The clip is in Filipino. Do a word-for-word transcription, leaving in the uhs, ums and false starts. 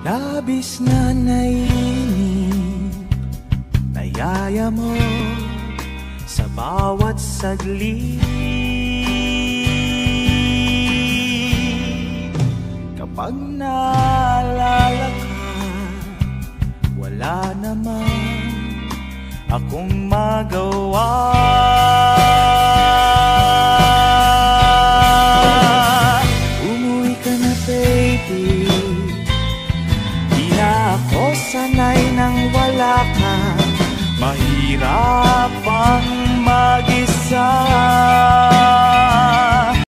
Labis na naiinip, nayaya mo sa bawat saglit. Kapag naalala ka, wala naman akong magawa. Umuwi ka na baby, di na ako sanay nang wala ka. Mahirap ang